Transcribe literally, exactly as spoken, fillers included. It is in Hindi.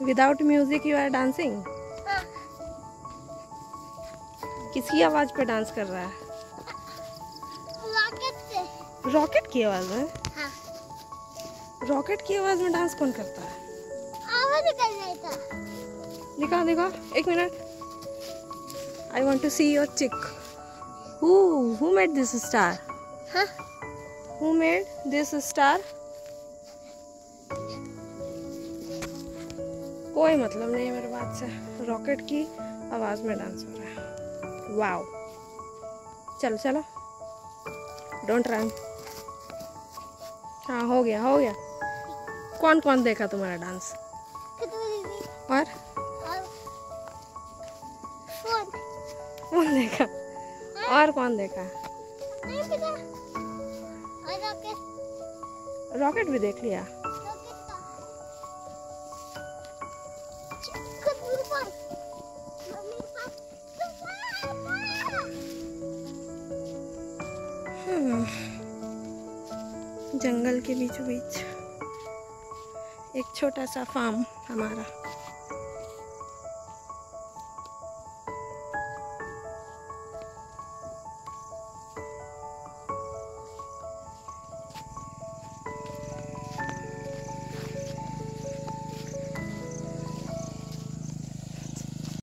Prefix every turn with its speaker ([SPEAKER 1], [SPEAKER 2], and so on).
[SPEAKER 1] Without music you are dancing? किसकी आवाज पे डांस कर रहा है?
[SPEAKER 2] रॉकेट से।
[SPEAKER 1] रॉकेट की आवाज में?
[SPEAKER 2] हाँ।
[SPEAKER 1] रॉकेट की आवाज में डांस कौन करता है?
[SPEAKER 2] आवाज कर रहा था।
[SPEAKER 1] दिखा दिखा, एक minute. I want to see your chick. Who who made this star?
[SPEAKER 2] हाँ?
[SPEAKER 1] Who made this star? कोई मतलब नहीं है मेरे बात से। रॉकेट की आवाज में डांस हो रहा है। वाओ, चलो चलो, डोंट रन। हाँ, हो गया हो गया। कौन कौन देखा तुम्हारा डांस? और कौन देखा? और कौन देखा? रॉकेट भी देख लिया? जंगल के बीचों बीच एक छोटा सा फार्म हमारा।